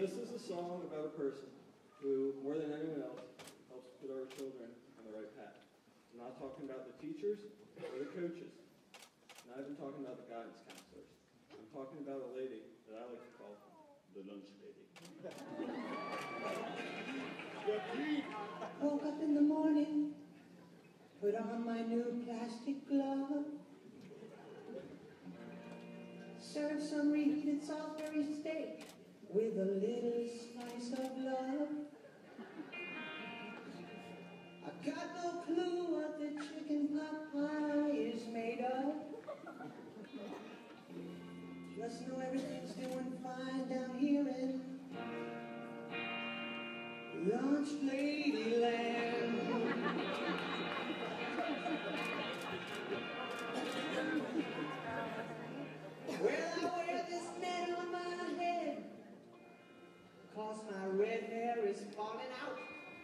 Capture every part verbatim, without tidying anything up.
this is a song about a person who, more than anyone else, helps put our children on the right path. I'm not talking about the teachers or the coaches. I'm not even talking about the guidance counselors. I'm talking about a lady that I like to call the lunch lady. Woke up in the morning, put on my new plastic glove, served some reheated Salisbury steak with a little slice of love. I got no clue what the chicken pot pie is made of. Just know everything's doing fine down here in Lunch Lady Land. Well, I wear this net on my head, 'cause my red hair is falling out.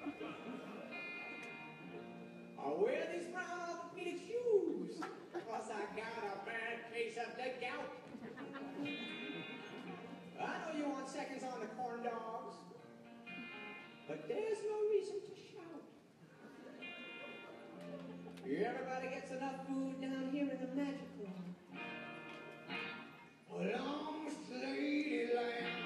I wear these brown orthopedic shoes, 'cause I got a bad case of the gout. I know you want seconds on the corn dogs, but there's no reason to shout. Everybody gets enough food down here in the magical Lunch Lady Land.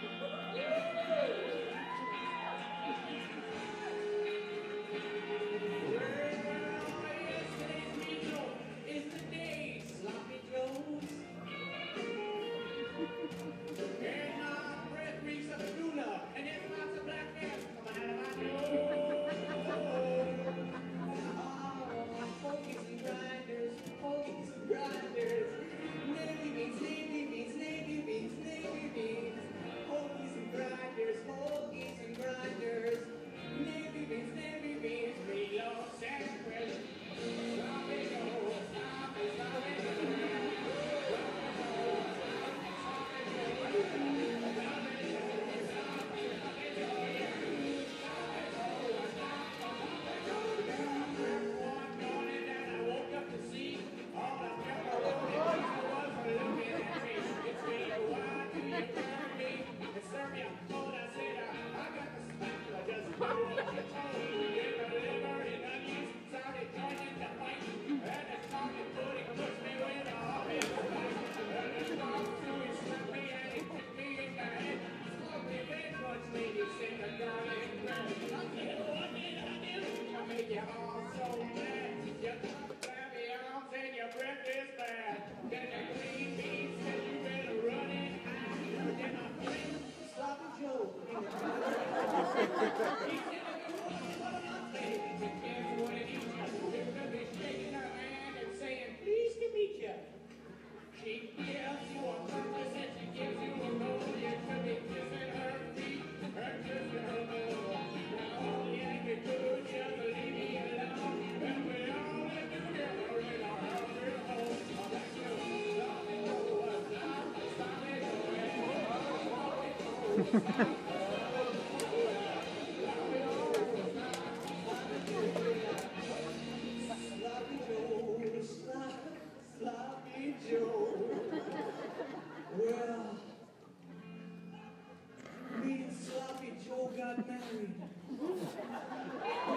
Sloppy Joe, Sloppy Joe. Well, me and Sloppy Joe got married.